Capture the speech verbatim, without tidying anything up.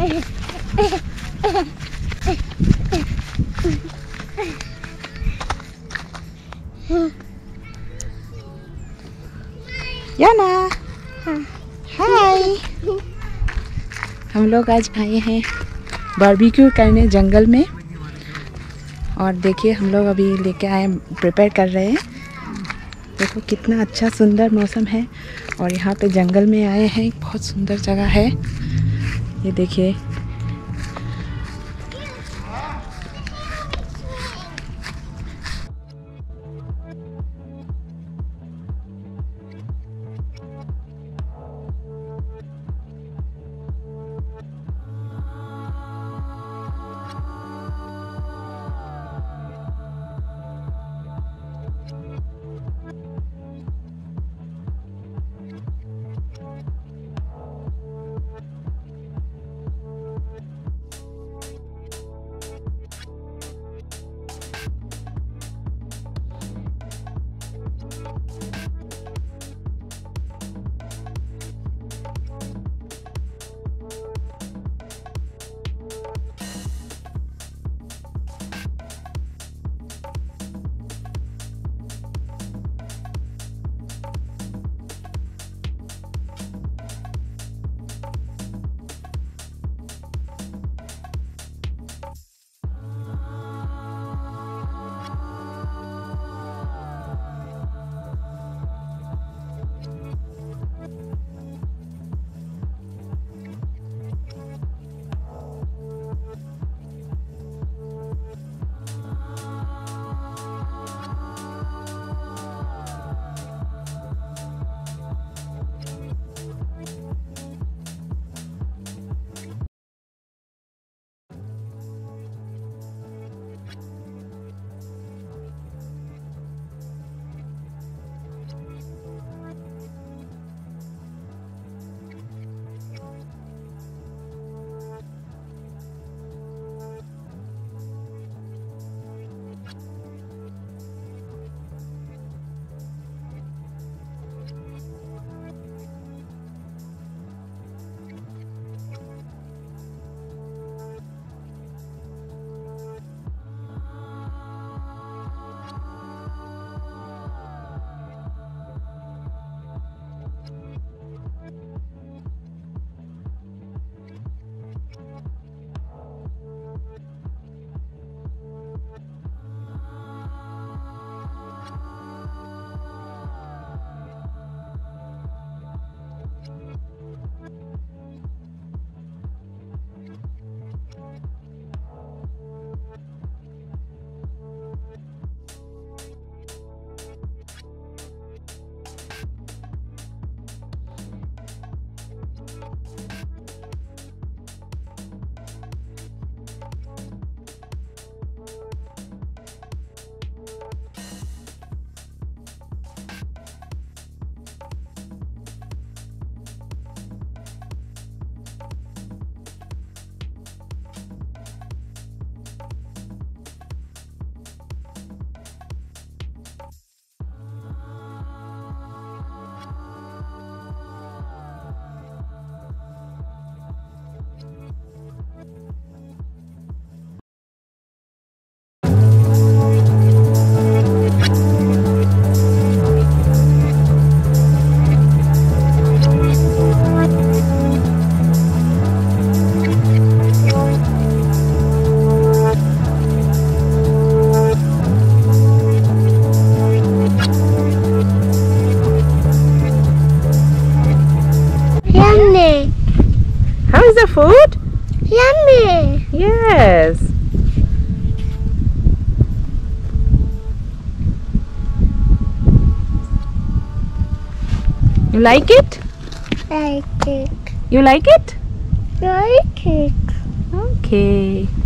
याना, हाय। हम लोग आज आए हैं बारबेक्यू करने जंगल में। और देखिए हम लोग अभी लेके आए, प्रिपेयर कर रहे हैं। देखो कितना अच्छा सुंदर मौसम है और यहाँ पे जंगल में आए हैं। बहुत सुंदर जगह है ये, देखिए। is the food? Yummy. Yes. You like it? Like it. You like it? Like it. Okay.